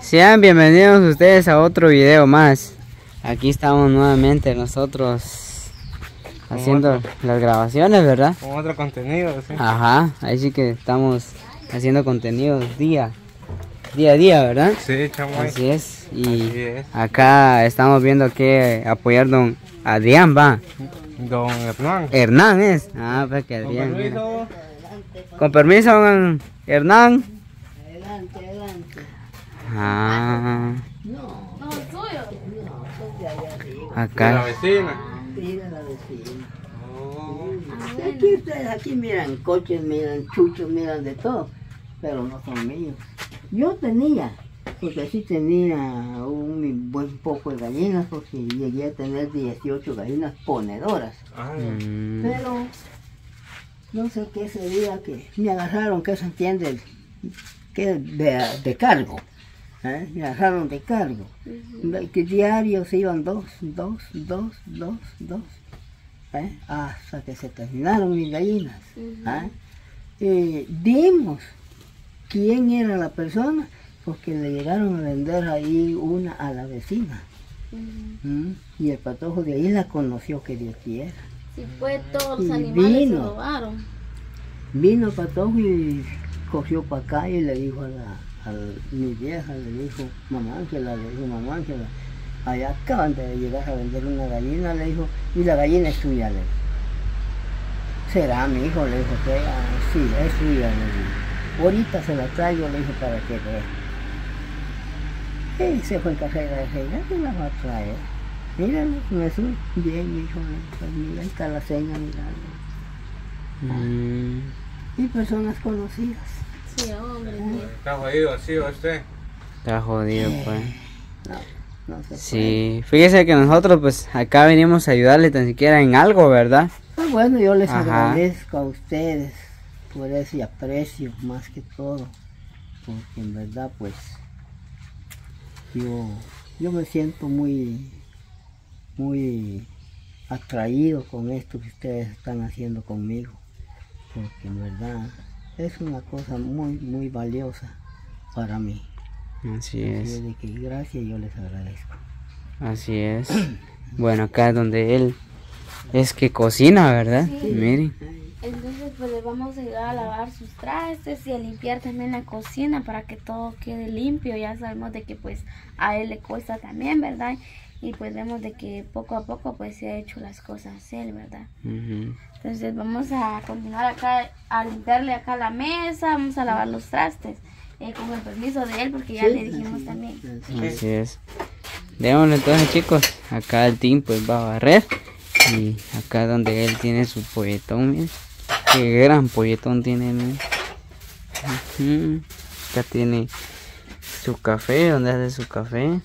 Sean bienvenidos ustedes a otro video más. Aquí estamos nuevamente nosotros haciendo las grabaciones, ¿verdad? Con otro contenido, sí. Ajá, ahí sí que estamos haciendo contenido día a día, ¿verdad? Sí, chamoy. Así es. Y Así es. acá estamos viendo que apoyar don Adrián, va. Don Hernán. Hernán es. Ah, pues que Adrián. Con mira. permiso. Con permiso, don Hernán. Adelante, adelante. Ah, No, es tuyo. No, son de allá arriba. De la acá. vecina. Mira la vecina. Oh. Aquí ustedes, aquí miran coches, miran chuchos, miran de todo, pero no son míos. Yo tenía, porque sí tenía un buen poco de gallinas, porque llegué a tener 18 gallinas ponedoras. Ah, Pero no sé qué ese día que me agarraron, que se entiende, que de cargo. Me agarraron de cargo. Que diarios iban dos. Hasta que se terminaron mis gallinas. Dimos quién era la persona, porque le llegaron a vender ahí una a la vecina. Y el patojo de ahí la conoció, que Dios quiera. Si fue todos los Y animales se vino. robaron. Vino el patojo y cogió para acá y le dijo a mi vieja, le dijo, mamá Ángela, allá acaban de llegar a vender una gallina, le dijo, y la gallina es tuya, le dijo. ¿Será, mi hijo? Le dijo, que sí, es suya, le dijo. Ahorita se la traigo, le dijo, para que vea. Y se fue en carrera de ella, que la va a traer. Míralo, me sube. Bien, mi hijo, pues mira, ahí está la seña, mira. Y personas conocidas. Sí, hombre. Está jodido así usted. Está jodido, pues. No se puede. Sí, fíjese que nosotros pues acá venimos a ayudarle tan siquiera en algo, ¿verdad? Pues bueno, yo les Ajá. agradezco a ustedes por ese aprecio más que todo, porque en verdad pues yo me siento muy atraído con esto que ustedes están haciendo conmigo, porque en verdad es una cosa muy valiosa para mí. Así Así es, es de que gracias, yo les agradezco. así es. Bueno, acá es donde él es que cocina, ¿verdad? Sí. Miren. Entonces pues le vamos a ayudar a lavar sus trastes y a limpiar también la cocina para que todo quede limpio. Ya sabemos de que pues a él le cuesta también, ¿verdad? Y pues vemos de que poco a poco pues se ha hecho las cosas él, ¿verdad? Ujú. Entonces vamos a continuar acá a limpiarle acá la mesa, vamos a lavar los trastes con el permiso de él porque ya Sí, le dijimos así, también. así. Así es. Démosle entonces, chicos. Acá el team pues va a barrer. Y acá donde él tiene su polletón, miren. Qué gran polletón tiene, miren. Ujú. Acá tiene su café, donde hace su café.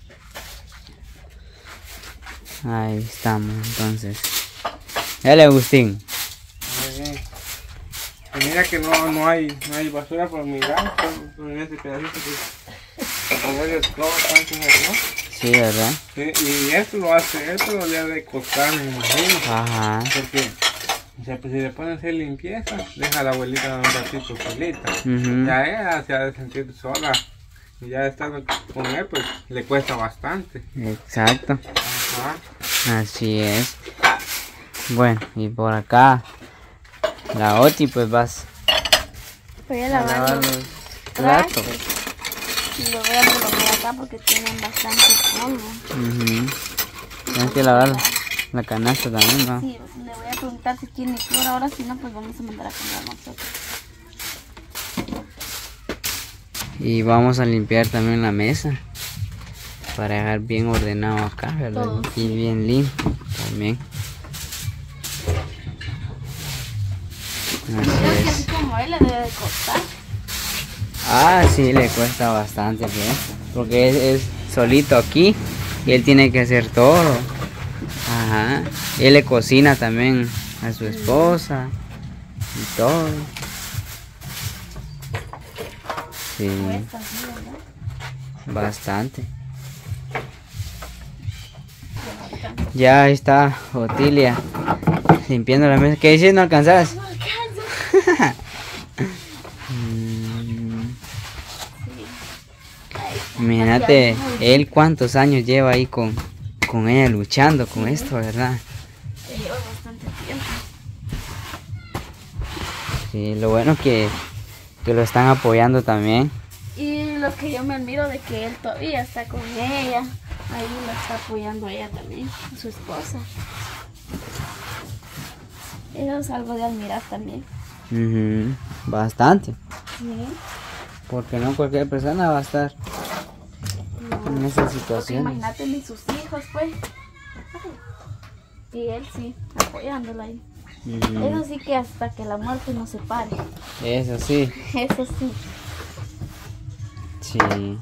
Ahí estamos, entonces. Dale, Agustín. Muy bien. Y mira que no hay basura por mi gato, por ese pedacito que ponerle todo tanto, ¿no? Sí, ¿verdad? Sí, y esto lo hace, esto lo debe de costar, me imagino. Ajá. Porque o sea, pues, si le ponen a hacer limpieza, deja a la abuelita un ratito solita. Ujú. Ya ella se ha de sentir sola. Y ya estando con él, pues le cuesta bastante. Exacto. Ajá. Así es. Bueno, y por acá la Oti pues vas Voy a a lavar lavar los los platos. y lo voy a colocar acá porque tienen bastante polvo. Ujú. Tienes que lavar la canasta también, ¿no? Sí, le voy a preguntar si tiene cloro ahora, si no pues vamos a mandar a comprar nosotros. Y vamos a limpiar también la mesa para dejar bien ordenado acá, ¿verdad? Todo. Y bien limpio también. Creo Así que es. así como a él le debe de costar. Ah, sí, le cuesta bastante, bien. Porque es solito aquí y él tiene que hacer todo. Ajá. Él le cocina también a su esposa y todo. Sí, Cuesta, sí, ¿verdad? bastante. Ya ahí está Otilia limpiando la mesa. ¿Qué dices? ¿No alcanzas? No alcanzo. Mm, Ahí Imagínate, él cuántos años lleva ahí con ella luchando con esto, ¿verdad? Ya lleva bastante tiempo. Sí, lo bueno que lo están apoyando también. Y lo que yo me admiro de que él todavía está con ella. Ahí la está apoyando a ella también, a su esposa. Eso es algo de admirar también. Ujú, bastante. Sí. Porque no cualquier persona va a estar en esas situaciones. Imagínate ni sus hijos, pues. Y él sí, apoyándola ahí. Ujú, Eso sí que hasta que la muerte nos separe. eso sí. Eso sí. Sí. Ahí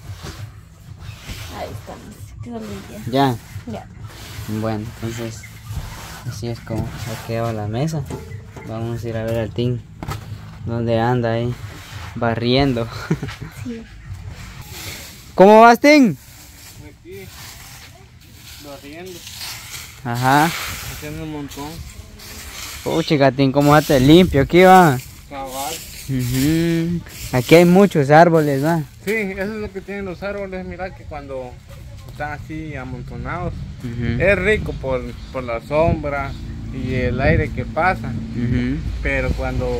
estamos. Quedó limpia. Ya. Ya. Bueno, entonces así es como ha quedado la mesa. Vamos a ir a ver al Tim donde anda ahí barriendo. Sí. ¿Cómo vas, Tim? Aquí, barriendo, Ajá. haciendo un montón. Pucha, Tim, cómo te limpio aquí va. Cabal. Ujú. Aquí hay muchos árboles, ¿va? Sí, eso es lo que tienen los árboles. Mira que cuando están así amontonados, Ujú. es rico por la sombra y el aire que pasa. Ujú. Pero cuando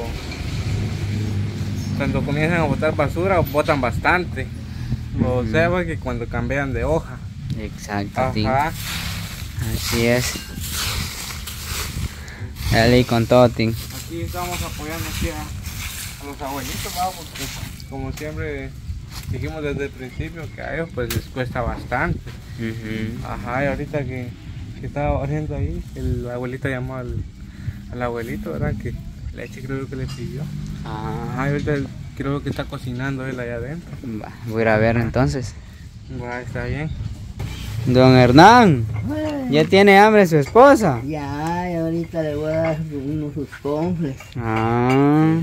comienzan a botar basura, botan bastante. O sea, porque cuando cambian de hoja. Exacto, Tim. Ajá. Así es. Dale con todo, Tim. Aquí estamos apoyando aquí a los abuelitos, ¿va? Porque como siempre dijimos desde el principio que a ellos pues les cuesta bastante. Ujú. Ajá, y ahorita que estaba haciendo ahí, el abuelito llamó al abuelito, ¿verdad? Que leche creo que le pidió. Ah, Ajá, y ahorita creo que está cocinando él allá adentro. va, voy a ir a ver entonces. Bueno, está bien. Don Hernán, ¿ya tiene hambre su esposa? Ya, y ahorita le voy a dar unos sus confles. Ah,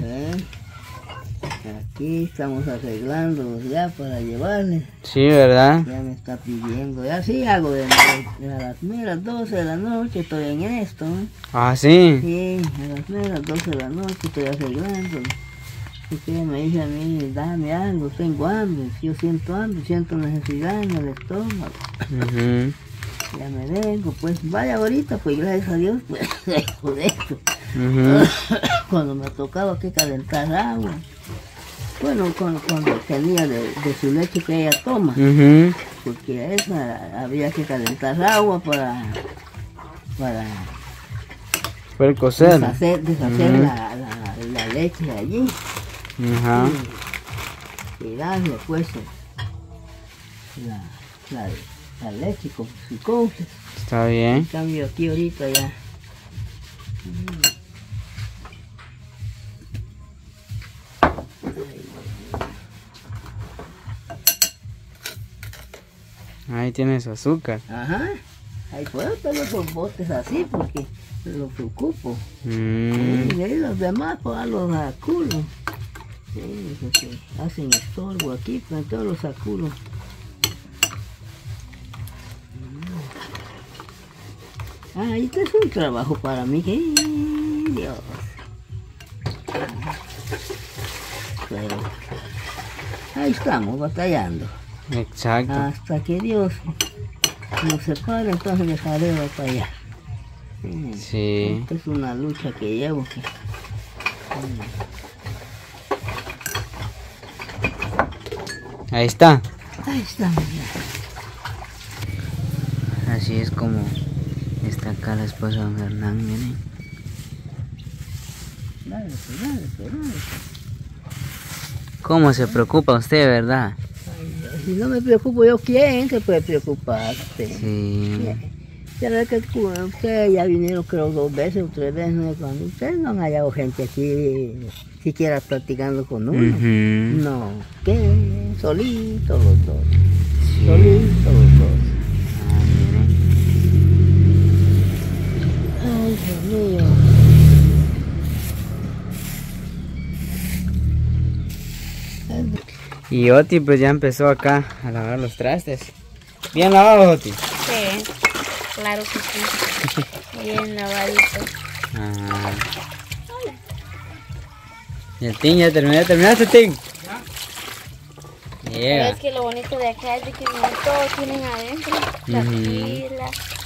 Aquí estamos arreglándolos ya para llevarle. sí, ¿verdad? Ya me está pidiendo. Ya sí hago a las meras 12 de la noche estoy en esto. Ah, sí. Sí, a las meras 12 de la noche estoy arreglando. Y que ella me dice a mí, dame algo, tengo hambre. Yo siento hambre, siento necesidad en el estómago. Ujú. Ya me vengo, pues vaya ahorita, pues gracias a Dios, pues dejo de esto. Ujú. Cuando me tocaba que calentar agua. Bueno, cuando tenía de su leche que ella toma, Ujú. porque a esa había que calentar agua para Fue el coser. deshacer Ujú. la leche de allí Ajá. y darle pues la leche con su confle. Está En bien. cambio aquí ahorita ya. Ahí tiene su azúcar. Ajá, ahí puedo tener los botes así porque los ocupo. Mm. Y ahí los demás pues los saculo. Sí, porque hacen estorbo aquí, pero todos los saculo. Ah, este es un trabajo para mí que Dios. Pero ahí estamos batallando. Exacto. Hasta que Dios nos separe, entonces dejaré batallar. Sí. Esta es una lucha que llevo. Ahí está. Ahí estamos ya. Así es como está acá la esposa de don Hernán, miren. Dale, pues, dale, pues, dale. ¿Cómo se preocupa usted, verdad? Ay, si no me preocupo yo, ¿quién se puede preocuparse? Sí. Ya ve que ustedes ya vinieron creo 2 veces o 3 veces, ¿no? Cuando ustedes no han hallado gente aquí siquiera practicando con uno. Ujú. No, que solitos los dos. Sí. Solitos los dos. Ah, miren. Ay, Dios mío. Y Oti pues ya empezó acá a lavar los trastes. Bien lavados, Oti. Sí, claro que sí. Bien lavadito. Ah. Y el Tim ya terminaste, Tim. Llega. Es que lo bonito de acá es de que mira, todo tienen adentro. La Ujú. pila,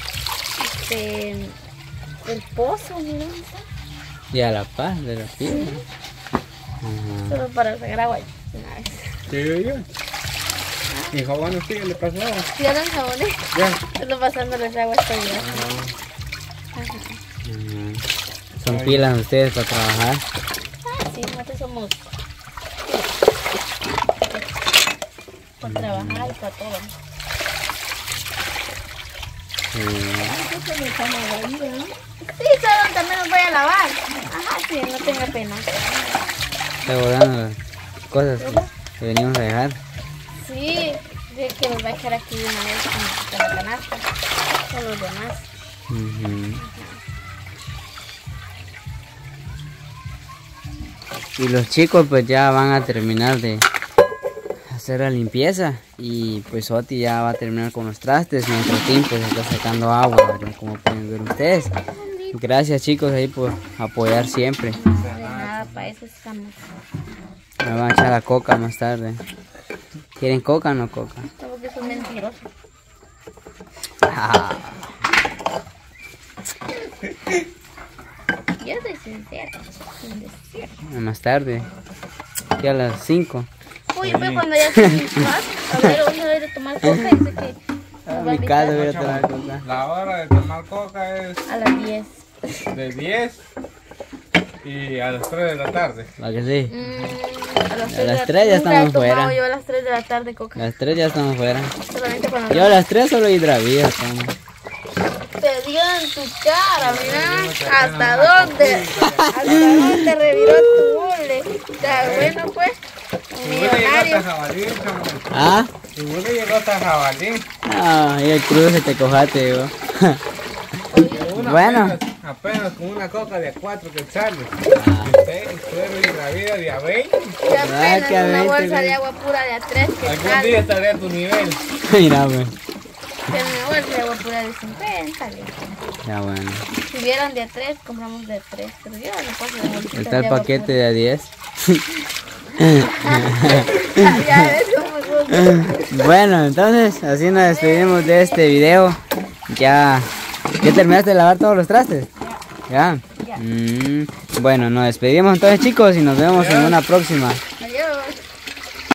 el pozo, mira. Y a la paz de la piel. Solo para sacar agua. Una vez. Sí, yo. Mi jabón sí, le pasó. Ya no jabones. Ya. Solo pasándoles agua hasta allá. Son pilas ustedes para trabajar. Sí, nosotros somos para trabajar y para todo. Sí, solo también los voy a lavar. Ajá, sí, no tenga pena. Está guardando las cosas que venimos a dejar. Sí, de que los va a echar aquí de una vez con la canasta. Con los demás. Ujú. Y los chicos pues ya van a terminar de hacer la limpieza y pues Oti ya va a terminar con los trastes mientras Tim pues está sacando agua, ¿verdad? Como pueden ver ustedes. Gracias chicos ahí por apoyar siempre. De nada, para eso estamos. Me van a echar la coca más tarde. ¿Quieren coca o no coca? Solo que son mentirosos. Ah, Yo soy sincera. Sin decir. más tarde. Que a las 5. Uy, pues cuando ya se más, a ver, vamos a ver de tomar coca y dice que nos va a Mi casa invitar voy a tomar coca. La hora de tomar coca es a las 10. de 10 y a las 3 de la tarde. ¿Va que sí? A las 3 A las 3 ya estamos fuera. Yo a las 3 de la tarde coca. A las 3 ya estamos fuera. Solamente cuando Yo a las 3 solo hidravía tomo. te dio en tu cara, mira. ¿Hasta dónde? ¿Hasta dónde reviró tu bule? Está bueno, pues. Un Y bueno, llegó millonario. hasta jabalí, chamo. ¿Ah? Y bueno, llegó hasta jabalí. Ah, y el cruce te cojate, digo. Una Bueno. apenas con una coca de 4 quetzales. Ah. Suero y la vida de a 20. Y apenas que a una 20, bolsa de güey. agua pura de a 3 que Algún sale. día estaré a tu nivel. Mira, pues. Que una bolsa de agua pura de 50. le. Ya bueno. Si vieran de a 3, compramos de 3. Pero yo no paso de bolsita Está el de agua paquete pura. de a 10. Ya ves cómo son. Bueno, entonces así nos despedimos de este video. ¿Ya terminaste de lavar todos los trastes? ¿Ya? Ya. Bueno, nos despedimos entonces chicos y nos vemos en una próxima.